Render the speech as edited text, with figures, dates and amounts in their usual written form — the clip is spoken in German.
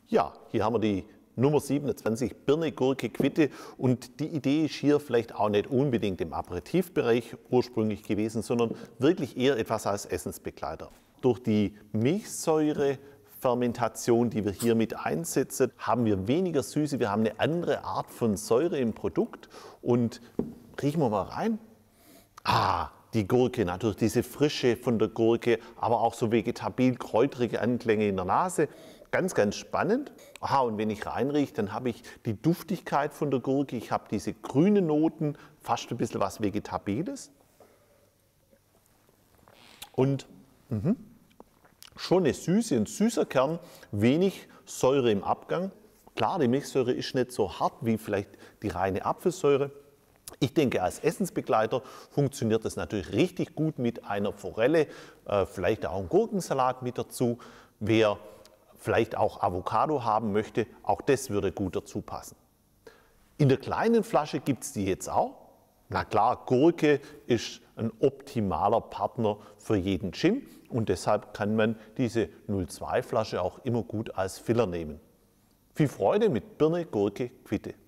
Ja, hier haben wir die Nummer 27, Birne, Gurke, Quitte, und die Idee ist hier vielleicht auch nicht unbedingt im Aperitivbereich ursprünglich gewesen, sondern wirklich eher etwas als Essensbegleiter. Durch die Milchsäurefermentation, die wir hier mit einsetzen, haben wir weniger Süße, wir haben eine andere Art von Säure im Produkt. Und riechen wir mal rein. Die Gurke, natürlich diese Frische von der Gurke, aber auch so vegetabil-kräutrige Anklänge in der Nase. Ganz, ganz spannend. Und wenn ich reinrieche, dann habe ich die Duftigkeit von der Gurke. Ich habe diese grünen Noten, fast ein bisschen was Vegetabiles. Und schon eine Süße, ein süßer Kern, wenig Säure im Abgang. Klar, die Milchsäure ist nicht so hart wie vielleicht die reine Apfelsäure. Ich denke, als Essensbegleiter funktioniert das natürlich richtig gut mit einer Forelle, vielleicht auch ein Gurkensalat mit dazu. Wer vielleicht auch Avocado haben möchte, auch das würde gut dazu passen. In der kleinen Flasche gibt es die jetzt auch. Na klar, Gurke ist ein optimaler Partner für jeden Gin und deshalb kann man diese 02 Flasche auch immer gut als Filler nehmen. Viel Freude mit Birne, Gurke, Quitte.